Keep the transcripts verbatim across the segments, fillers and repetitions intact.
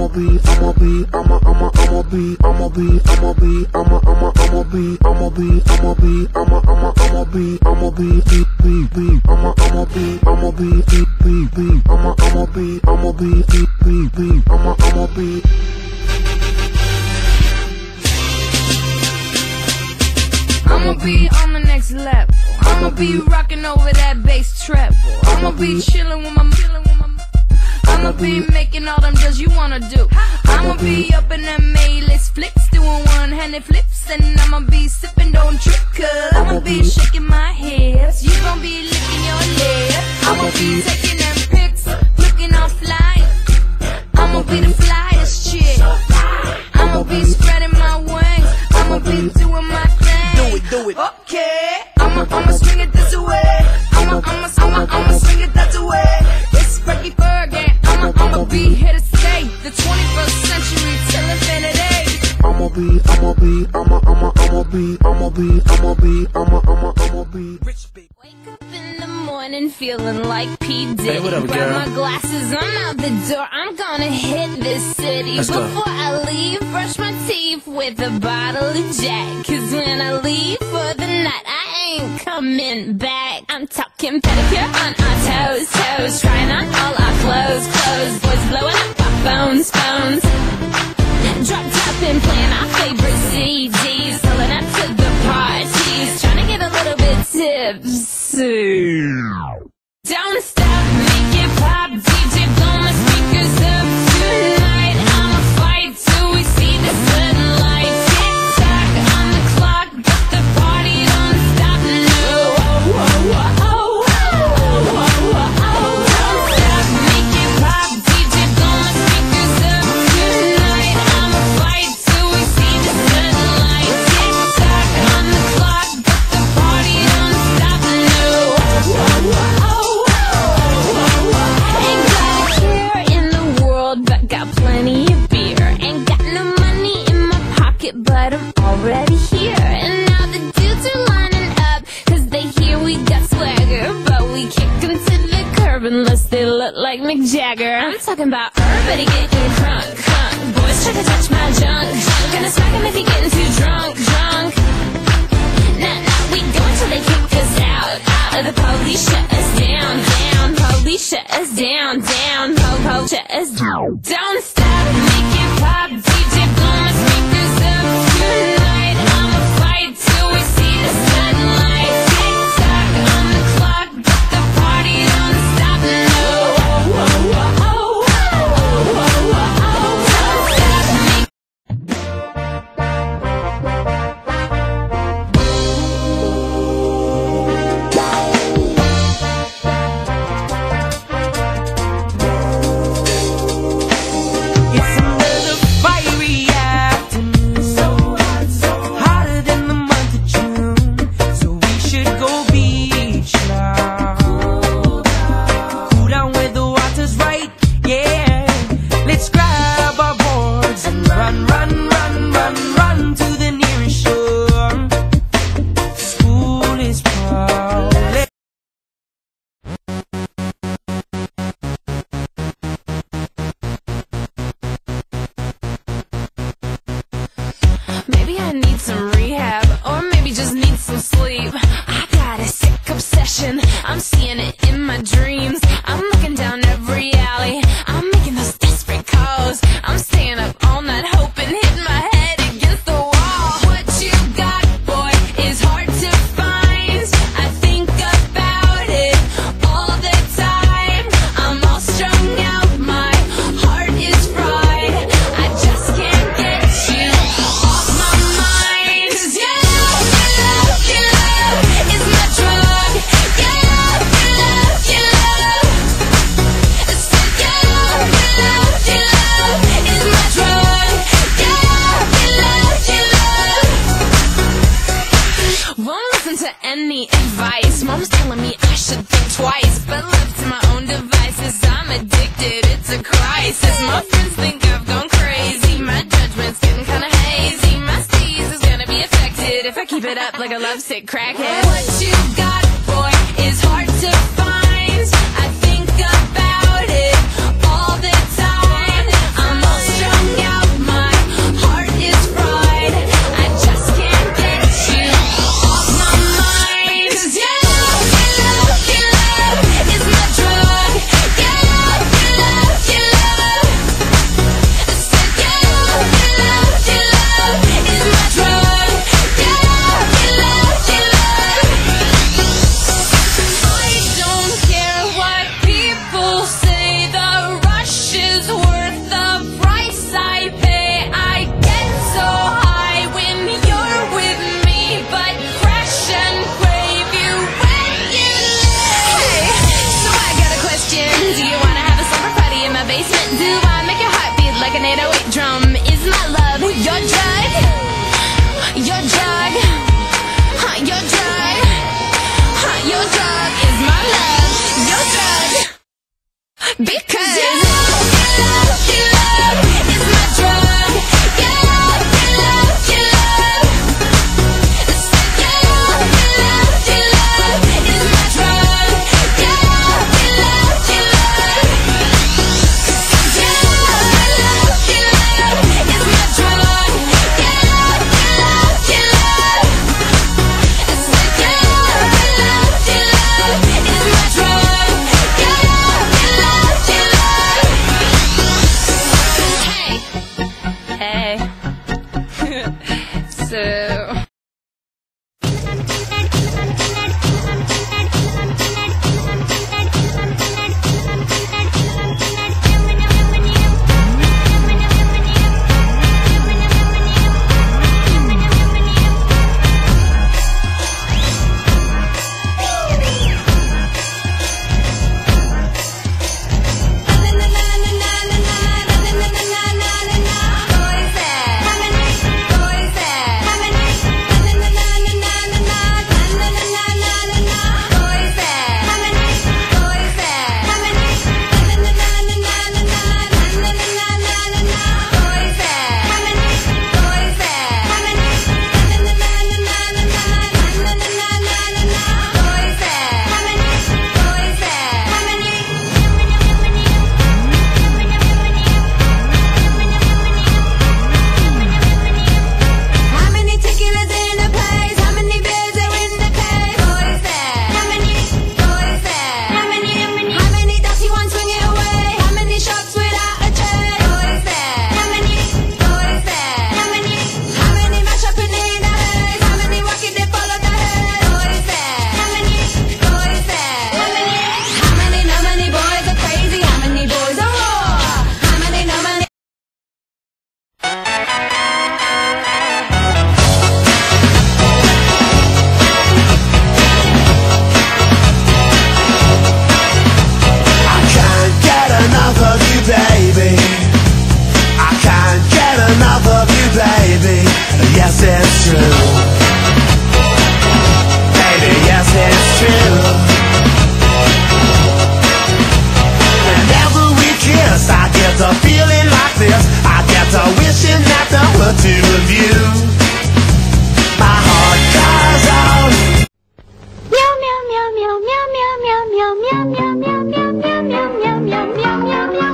be, I'ma be, I'ma, I'ma, I'ma be, I'ma be, I'ma be, I'ma, I'ma, I'ma be, I'ma be, I'ma be, I'ma, I'ma, I'ma be, I'ma be, be, be, be, I'ma, I'ma be, I'ma be, be, be, be, I'ma, I'ma be, I'ma be, be, be, be, I'ma, I'ma be. I'ma be on the next level. I'ma be rocking over that bass treble. I'ma be chilling with my, chilling with my. I'ma be making all them deals you wanna do. I'ma be up in them A-list flicks, doing one-handed flips, and I'ma be sipping, don't trip, cause I'ma be shaking my hips. You gon' be licking your lips. I'ma be taking them pics, looking all fly. I'ma be the flyest chick. I'ma be spreading my wings. I'ma be doing my thing. Do it, do it. Okay, I'ma, I'ma swing it this way. I'ma, I'ma, I'ma, I'ma swing it that way. It's Frankie Fergie. I'ma, I'ma be here to stay. The twenty-first century till infinity. I'ma be, I'ma be, I'ma, I'ma, I'ma be, I'ma be, I'ma be, I'ma, I'ma, I'ma be. Rich big. Wake up in the morning feeling like P. Diddy. Hey, what up, Grab girl? my glasses, I'm out the door. I'm gonna hit this city. Let's go. Before I leave, brush my teeth with a bottle of Jack. Cause when I leave for the night, I ain't coming back. I'm talking pedicure on our toes, toes. Trying on all our clothes, clothes. Boys blowing up our phones, phones. Drop top and playing our favorite C Ds. Pulling up to the parties. Trying to get a little bit tipsy. Don't stop, make it pop. D J blow my speakers up tonight. I'ma fight till we see the sunlight. Tick tock on the clock, but the party don't stop. No, oh, oh, oh, oh, oh, oh, oh, oh. Don't stop, make it pop. D J blow my speakers up tonight. I'ma fight till we see the sunlight. Tick tock on the clock, but the party don't stop. No, oh, oh, oh. Ain't got a care in the world, but got plenty of beer. Ain't got no money in my pocket, but I'm already here. And now the dudes are lining up, cause they hear we got swagger. But we kick them to the curb unless they look like Mick Jagger. I'm talking about everybody getting drunk, drunk. Boys try to touch my junk, junk. Gonna smack him if he getting too drunk, drunk. Nah, nah, we go until they kick us out, out. The police shut us down, down. Police shut us down, down. Po-po shut us down. Don't stop, make it pop. D J blow my speakers up tonight. I'ma fight till we see the sunlight. Tick tock on the clock, but the party don't stop. No, oh, oh, oh, oh, oh, oh, oh, oh. Don't stop, make It's another fiery afternoon, so hot, so hotter than the month of June. So we should go beach now. Cool down where the water's right, yeah. Let's grab our boards and run, run, run, run, run to the nearest shore. School is proud. Maybe I need some rehab, or maybe just need some sleep. I got a sick obsession, I'm seeing it in my dreams. I'm looking down every alley, I'm making those desperate calls. I'm staying up all night hoping, hitting my head against the wall. What you got, boy, is hard to find. I think about it all the time. I'm all strung out, my heart is fried. I just can't get you off my mind. 'Cause you, you love, you love is my drug. You, you love, you love. So you, you love, you love is my drug. You, you love, you love. Won't listen to any advice. Mom's telling me I should think twice, but left to my own devices, I'm addicted. It's a crisis. My friends think I've gone crazy. My judgment's getting kinda hazy. My steez is gonna be affected if I keep it up like a lovesick crackhead. What you got, boy, is hard to find. I think about it all the time. I'm all stressed an eight oh eight drum is my love. Your drug, your drug, huh, your drug, huh, your drug is my love. Your drug, because your love, your love, your love is my drug. Your love, your love, your love. Your love, your love, your love is my drug. Your love, your love, your love. Your love, your love, your love is my drug. Your love, your love, your love. It's like your love, your love, your love is my drug. Your love, your love, your love. Hey, hey. So. Yes, it's true. Baby, yes, it's true. Whenever we kiss, I get a feeling like this. I get a wishing that there were two of you. My heart cries out. Meow meow meow meow meow meow meow meow meow meow meow meow meow meow meow meow meow meow meow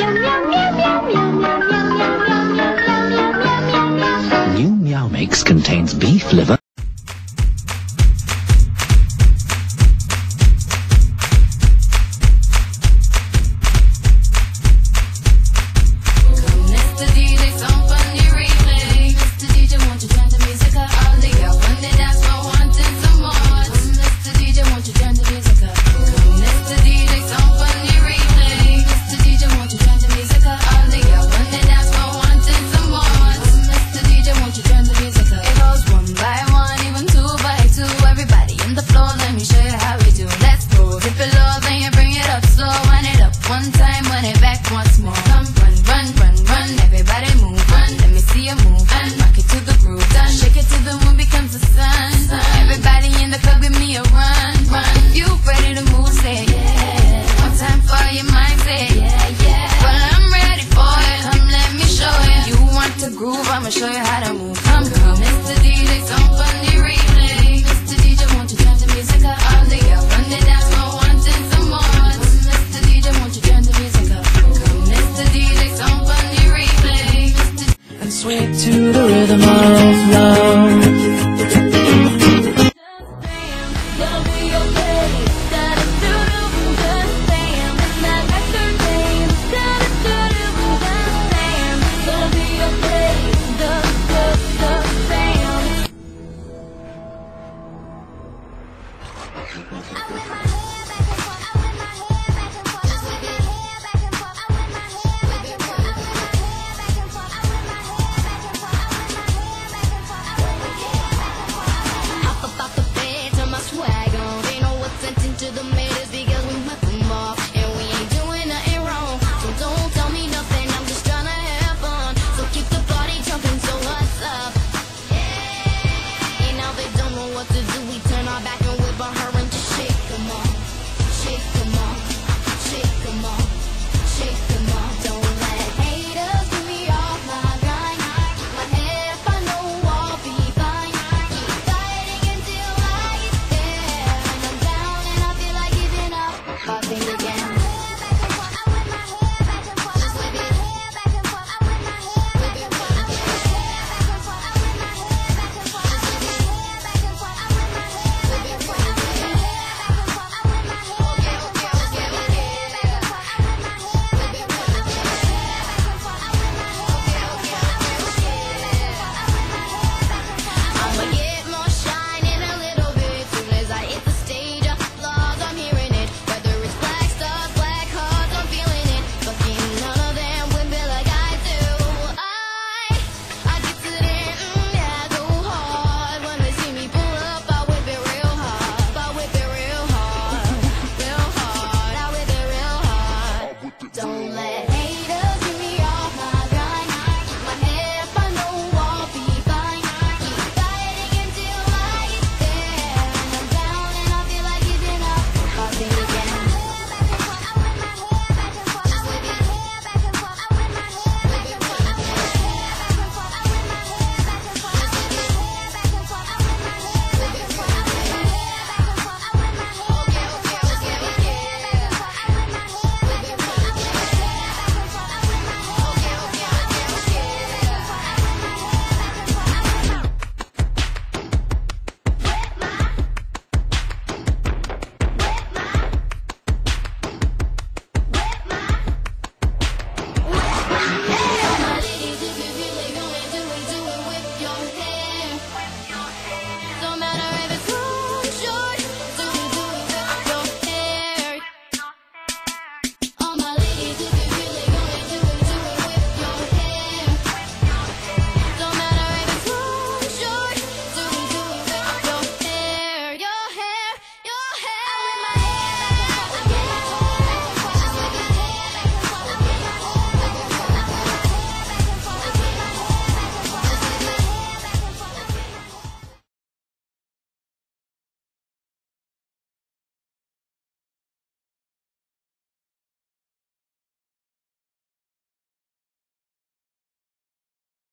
New Meow Mix contains beef liver. I'ma show you how to move. Come, come, Mister D J, some funny replay. Mister D J, won't you turn the music up? All the girls run the dance floor, wanting some more. Mister D J, won't you turn the music up? Come, Mister D J, some funny replay. And sway to the rhythm of love. To the meters because we